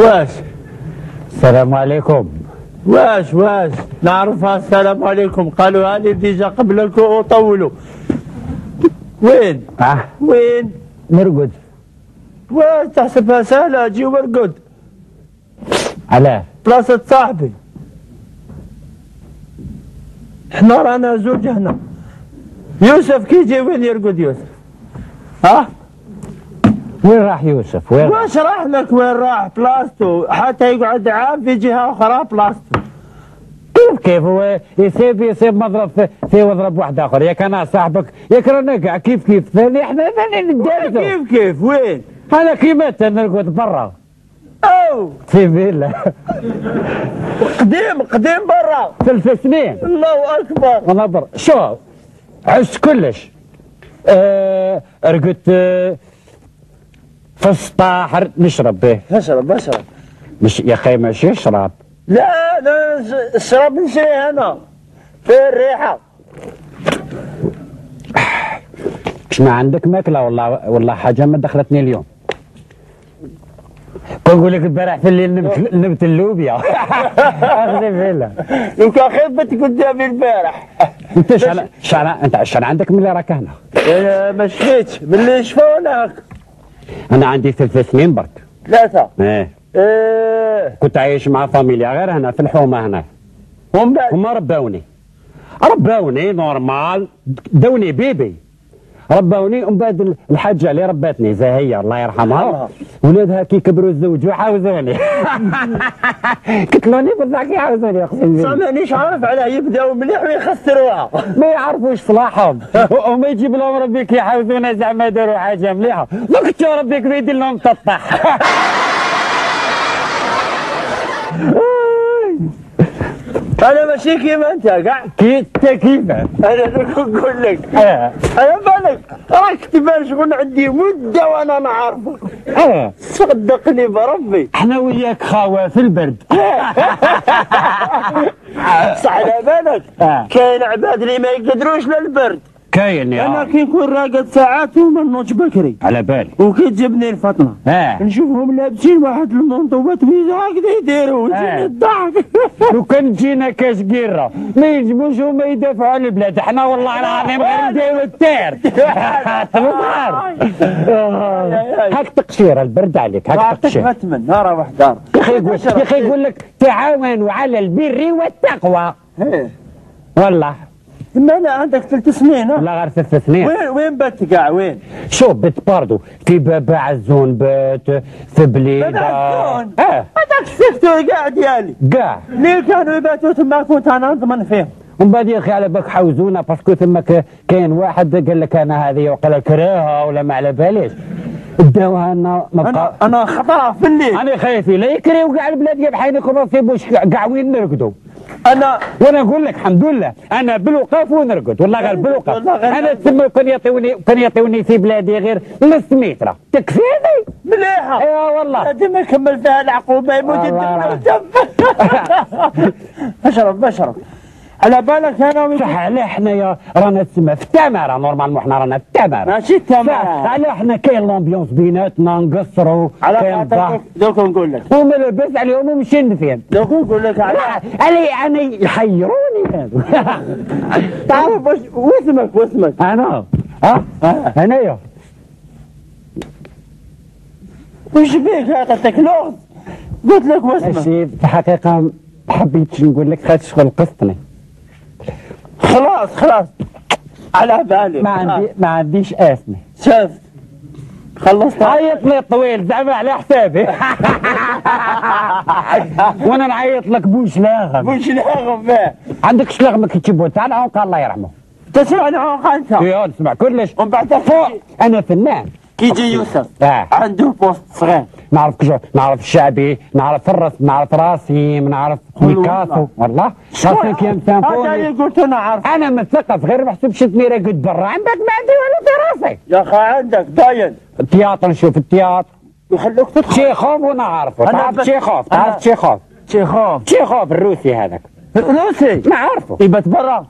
واش السلام عليكم. واش نعرفها. السلام عليكم قالوا هاني ديجا قبلك وطولوا. وين وين نرقد. واش تحسبها سهله؟ اجي ونرقد. علاه؟ بلاصه صاحبي. احنا رانا زوج هنا. يوسف كي يجي وين يرقد يوسف؟ ها؟ وين راح يوسف؟ وين؟ واش راح لك؟ وين راح؟ بلاصتو حتى يقعد عام في جهه اخرى بلاصتو. كيف هو يسيب مضرب في وضرب واحد اخر. ياك انا صاحبك ياك رانا كاع كيف ثاني احنا ثاني ندارسو. كيف وين؟ انا كيما نرقد برا. او في فيلا. قديم برا 3 سنين. الله اكبر. والله برا. شوف عشت كلش. رقدت في السطاح نشرب به. اشرب مش يا اخي ماشي اشرب. لا الشراب نشريه انا في الريحه. مش ما عندك ماكله؟ والله حاجه ما دخلتني اليوم. نقول لك البارح في الليل نمت اللوبيا. اخذي فيلا. لو كان خيبت قدامي البارح. انت شحال عندك من اللي راك هنا؟ ما شفيتش من اللي شفوناك. انا عندي 3 سنين برك. 3. ايه. كنت عايش مع فاميليا غير هنا في الحومه هنا. ومن بعد هما رباوني نورمال. دوني بيبي رباوني. ومن بعد الحاجه اللي رباتني زاهيه الله يرحمها ولادها كي كبروا الزوج وحاوزوني. قتلوني بالضحك يحاوزوني اقسم بالله. مانيش عارف علاه يبداو مليح ويخسروها. ما يعرفوش صلاحهم. وما يجيب لهم ربي كي يحاوزونا زعما داروا حاجه مليحه. دوك تشوف ربي كيف يدير لهم تطح. انا ماشي كيما انت كاع. كيف انا نقول لك انا بالك راك تبان شغل عندي مده وانا نعرفك. صدقني بربي. احنا وياك خاوه في البرد. صح على بالك. كاين عباد اللي ما يقدروش للبرد. كاين يا انا كي نكون راقد ساعات وما نوضش بكري على بالي. وكي تجيبني الفطنه نشوفهم لابسين واحد المنطوبات بيضاء هكذا يديروا ويجيني الضحك. لو كان جينا كاش قيره ما يجبوش هما يدافعوا على البلاد. احنا والله العظيم غير نديروا التير. هاك تقشيره البرد عليك. هاك تقشيره. تمن نهار واحد دار. يا اخي يقول لك تعاونوا على البر والتقوى. والله ما لا عندك 3 سنين. لا غير 3 سنين. وين بات كاع وين؟ شوف بت باردو في بابا عزون بات في بليده. بابا عزون؟ هذاك السيفتور كاع ديالي كاع اللي كانوا يباتوا تما كنت انا نضمن فيهم. ومن بعد يا اخي على بالك حوزونا باسكو ثم كاين واحد قال لك انا هذه وقال لك كراها ولا ما على باليش داوها لنا. انا خطره في الليل. انا خايف لا يكريو كاع البلاد يا بحالك وما يسيبوش كاع وين نرقدوا. وانا نقول لك الحمد لله انا بالوقاف ونرقد والله غير بالوقاف. انا تسمى كان يعطيوني في بلادي غير نص متر تكفيني مليحه. ايوا والله هذه ما كمل فيها العقوبه يموت الدم. اشرب على بالك انا صح. علاه حنايا رانا تسمى في التماره نورمالمون. حنا رانا في التماره ماشي التماره. علاه حنا كاين لومبيونس بيناتنا نقصروا على خاطرك. دوك نقول لك وما لاباس عليهم ومشين فين. دوك نقول لك علي انا يحيروني هذو. تعرف واسمك انا انايا وش بيك هذا تكلوز؟ قلت لك واسمك. ماشي في الحقيقه ما حبيتش نقول لك خاطر شغل قصتني. خلاص على بالي. ما عنديش اسمي. شفت خلصت. عيط لي طويل زعما على حسابي. وانا نعيط لك بوشلاغم. عندك شلاغم كي تجيبو تاع العنق الله يرحمه. تسمع العنق انت؟ يا نسمع كلش. ومن بعد فوق انا فنان. كي يجي يوسف عنده بوست صغير نعرف نعرف الشعبي نعرف الرسم نعرف راسيم نعرف ميكاسو والله راسيم كيام سامفوني. هذا قلت انا عارف. انا مثقف غير ما حسبتني راقد برا. عندك ما عندي والو في راسي يا اخي. عندك باين التياتر. نشوف التياتر يخلوك تدخل. تشيخوف وانا عارفه. تعرف تشيخوف الروسي هذاك. الروسي ما عارفه. يبات برا.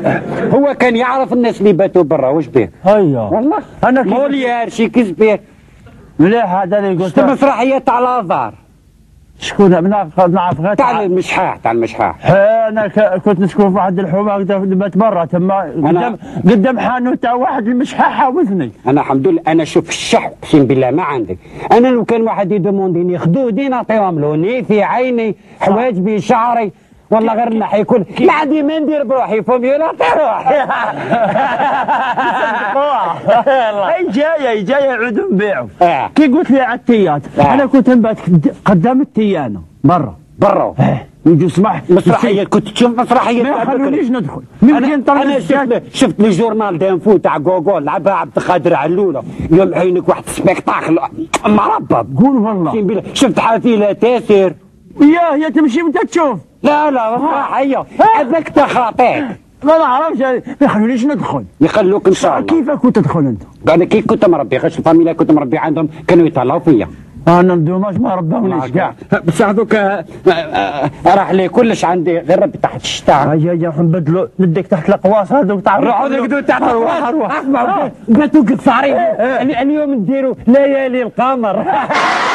هو كان يعرف الناس اللي باتوا برا. واش بيه؟ هيا والله انا موليار شي كذبيه. مليح هذا اللي شفت قلت. مسرحيه تاع لازار شكون نعرف غير تاع المشحاح تاع المشحاح. انا كنت نسكن في واحد الحومه بات برا تما قدام حانوت تاع واحد المشحاح حاوزني. انا الحمد لله انا شوف الشح اقسم بالله ما عندك. انا لو كان واحد يدومونديني خدودي نعطيهم له نيفي عيني حواجبي شعري والله غير نحي كل ما عندي ما ندير بروحي فمي نعطي روحي. جايه عود نبيعوا. كي قلت لي على التيات انا كنت نبات قدام التيانه برا يجوا صباح مسرحيه كنت تشوف مسرحيه ما خلونيش ندخل. انا شفت لي جورنال دانفو تاع جوجول لعبها عبد القادر علوله يوم عينك واحد سبيكتاكل مربب. قول والله شفت حافله تاسر هي تمشي وانت تشوف. لا مسرحيه هذاك تخاطيك ما نعرفش ما يخلونيش ندخل. يخلوك ان شاء الله. كيف كنت تدخل انت؟ انا كي كنت مربي غير الفاميليا كنت مربي عندهم كانوا يطلعوا فيا. انا ندوماش ما ربونيش كاع بس هذوك راح لي كلش عندي غير ربي تحت الشتاء. اجي نبدلوا نديك تحت القواس هذوك تاع روحوا نقدروا تحت القواس. اسمعوا قلت لك صاري اليوم نديروا ليالي القمر.